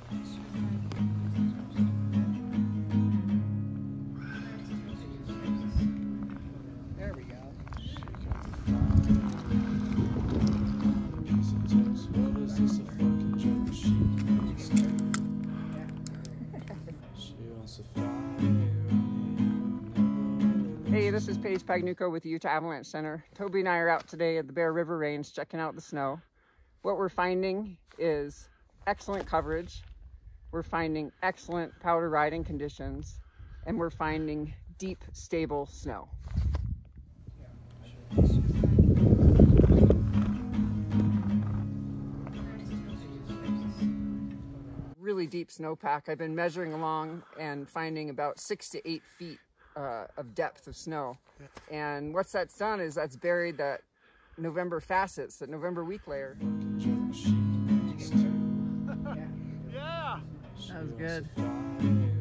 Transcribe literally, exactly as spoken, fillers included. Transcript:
There we go. Hey, this is Paige with the Utah Avalanche Center. Toby and I are out today at the Bear River Range checking out the snow. What we're finding is excellent coverage. We're finding excellent powder riding conditions, and we're finding deep, stable snow. Really deep snowpack. I've been measuring along and finding about six to eight feet uh, of depth of snow. And what's that's done is that's buried that November facets, that November week layer. Yeah. That was good.